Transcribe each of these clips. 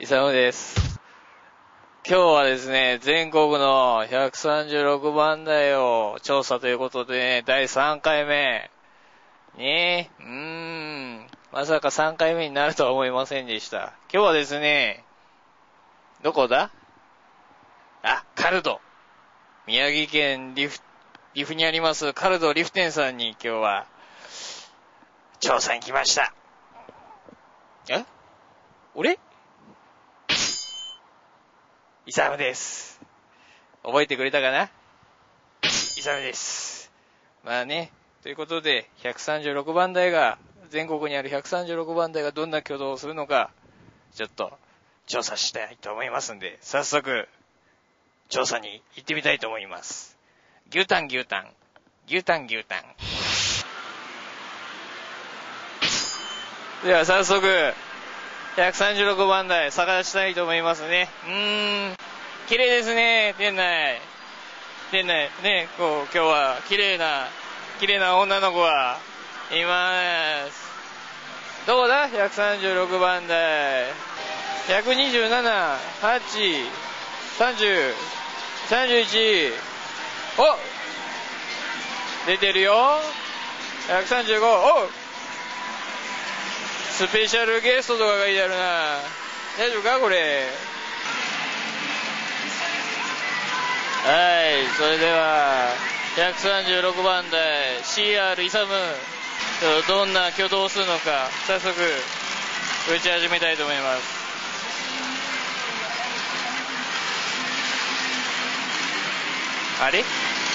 イサムです。今日はですね、全国の136番台を調査ということでね、第3回目。ねまさか3回目になるとは思いませんでした。今日はですね、どこだ？カルド。宮城県岐阜にありますカルドリフテンさんに今日は調査に来ました。俺？イサムです。覚えてくれたかな？イサムです。まあね、ということで、136番台が、全国にある136番台がどんな挙動をするのか、ちょっと調査したいと思いますんで、早速、調査に行ってみたいと思います。牛タン。では早速、136番台探したいと思いますね。綺麗ですね、店内ね、今日は綺麗な女の子がいます。どうだ ?136 番台。127、8、30、31。出てるよ。135。スペシャルゲストとかがいてあるな。大丈夫かこれ。はい、それでは136番台 CR イサム、どんな挙動をするのか早速打ち始めたいと思います。あれ？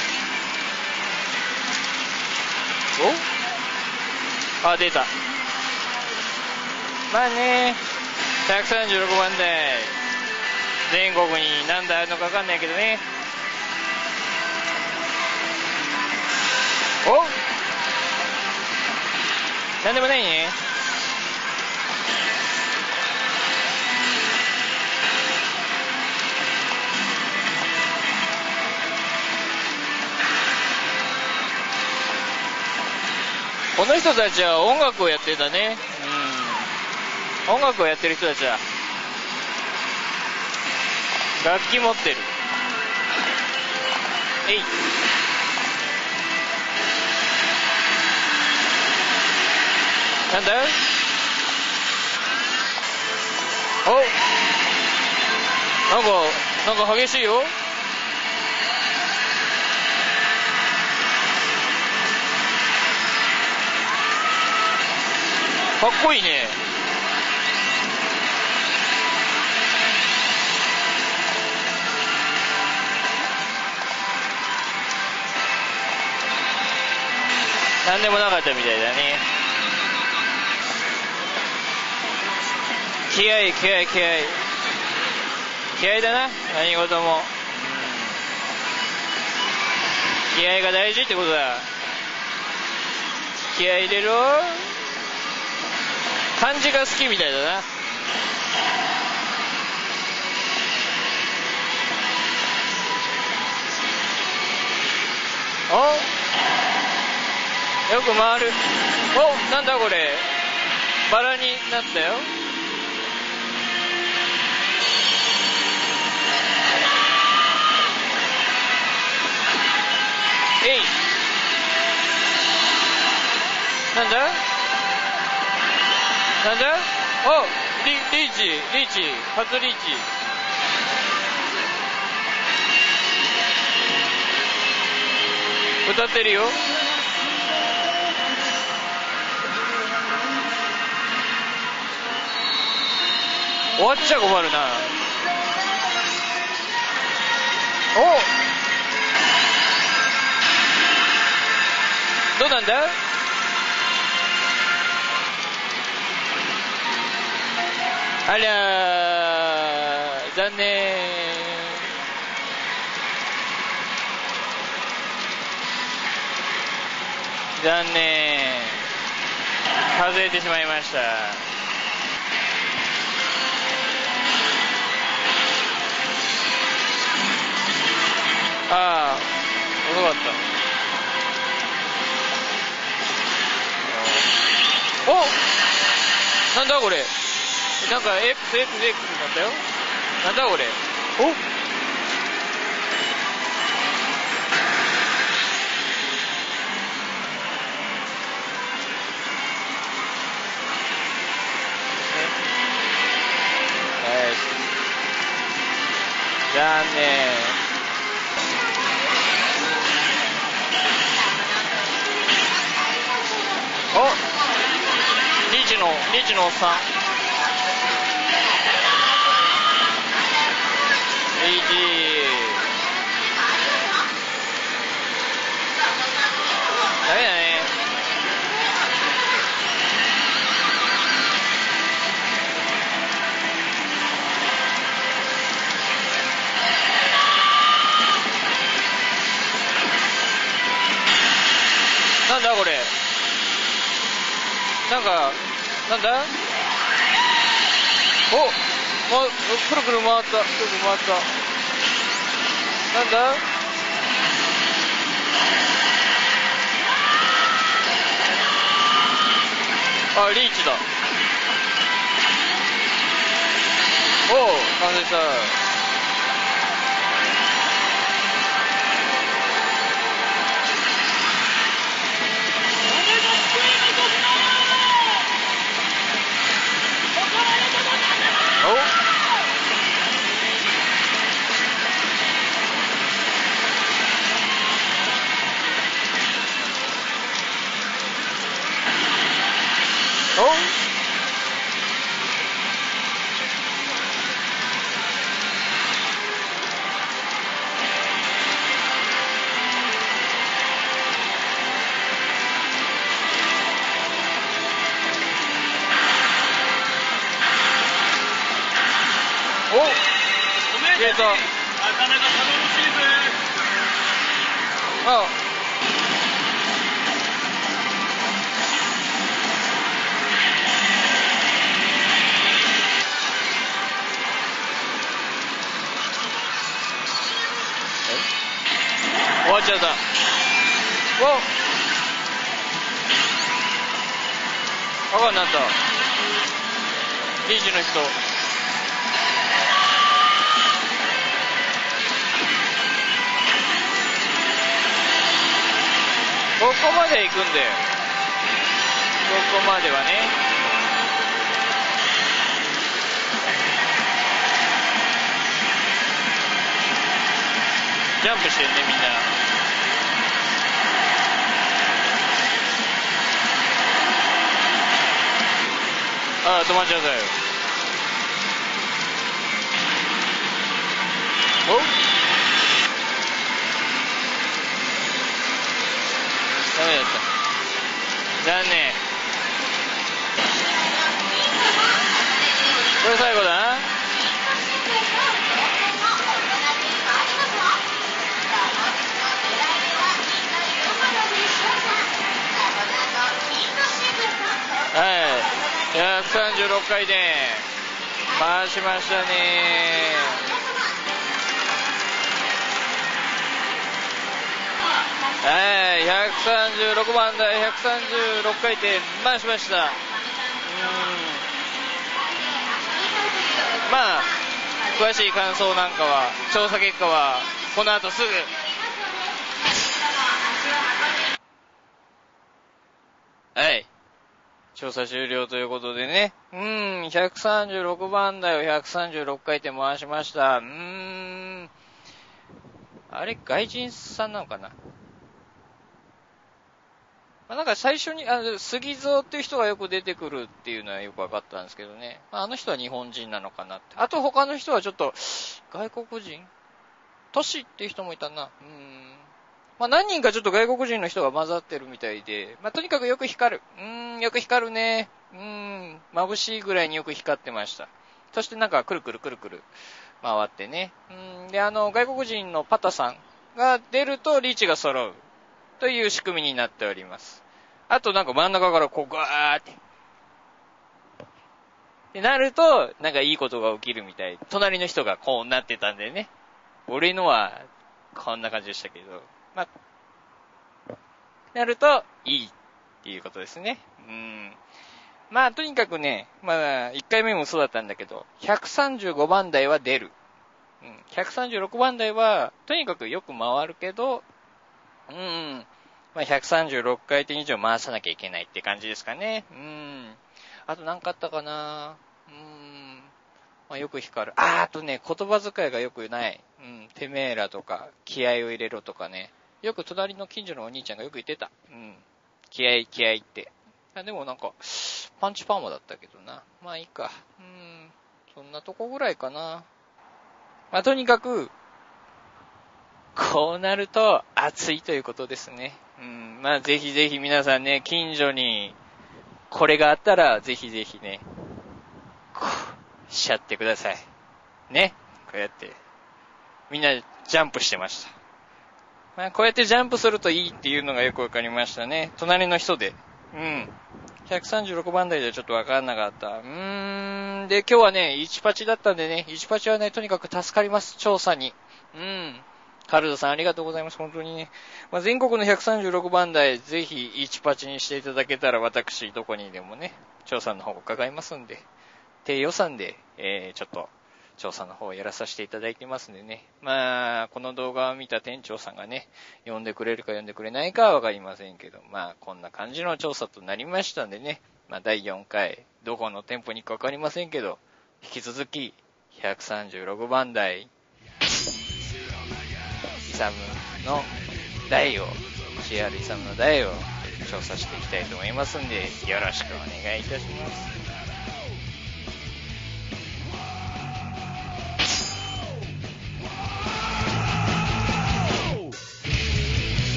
出た。まあね、136番台全国に何台あるのか分かんないけどね。なんでもないね。この人たちは音楽をやってたね。音楽をやってる人たちだ。楽器持ってる。なんだ？なんか激しいよ。かっこいいね。なんでもなかったみたいだね。気合だな、何事も。気合が大事ってことだ。気合入れろ。漢字が好きみたいだな。よく回る。なんだこれ。バラになったよ。なんだリーチ、初リーチ。歌ってるよ。終わっちゃ困るな。どうなんだ？ありゃー、残念。外れてしまいました。遅かった。なんだこれ。 なんか XX になったよ。なんだこれ。お残念。おリーチのおっさん。リーチ。ダメだね。なんだこれ。なんか、なんだくるくる回った。なんだあ、リーチだ。完成した。消えた。なかなか頼もしいぜ。終わっちゃった。赤になった。リーチの人。ここまで行くんだよ。ここまではね。ジャンプしてるね、みんな。止まっちゃったよ。ダメだった。残念。これ最後だな。136回転回しましたね。136番台136回転回しました。まあ詳しい感想なんかは、調査結果はこの後すぐ。調査終了ということでね。136番台を136回転回しました。あれ、外人さんなのかな。なんか最初に、杉蔵っていう人がよく出てくるっていうのはよく分かったんですけどね。あの人は日本人なのかなって。あと他の人はちょっと、外国人トシっていう人もいたな。何人かちょっと外国人の人が混ざってるみたいで、とにかくよく光る。よく光るね。眩しいぐらいによく光ってました。そしてなんかくるくる回ってね。で、外国人のパタさんが出るとリーチが揃うという仕組みになっております。あとなんか真ん中からこうガーってなると、なんかいいことが起きるみたい。隣の人がこうなってたんでね。俺のはこんな感じでしたけど。なるといいっていうことですね。 まあ、とにかくね、まあ、1回目もそうだったんだけど、135番台は出る。136番台は、とにかくよく回るけど、まあ、136回転以上回さなきゃいけないって感じですかね。あと何かあったかな。まあ、よく光る。あとね、言葉遣いがよくない。てめえらとか、気合を入れろとかね。よく隣の近所のお兄ちゃんがよく言ってた。気合って。でもなんか、パンチパーマだったけどな。まあいいか。そんなとこぐらいかな。まあとにかく、こうなると暑いということですね。まあぜひぜひ皆さんね、近所にこれがあったらぜひぜひね、しちゃってください。ね。こうやって。みんなジャンプしてました。まあこうやってジャンプするといいっていうのがよくわかりましたね。隣の人で。136番台ではちょっとわかんなかった。で、今日はね、1パチだったんでね、1パチはね、とにかく助かります、調査に。カルドさんありがとうございます、本当にね。まあ、全国の136番台、ぜひ1パチにしていただけたら、私、どこにでもね、調査の方伺いますんで、低予算で、ちょっと、調査の方をやらさせていただいてますんでね。まあ、この動画を見た店長さんがね、呼んでくれるか呼んでくれないかはわかりませんけど、まあ、こんな感じの調査となりましたんでね。まあ、第4回、どこの店舗に行くかわかりませんけど、引き続き、136番台、イサムの台を、CR イサムの台を調査していきたいと思いますんで、よろしくお願いいたします。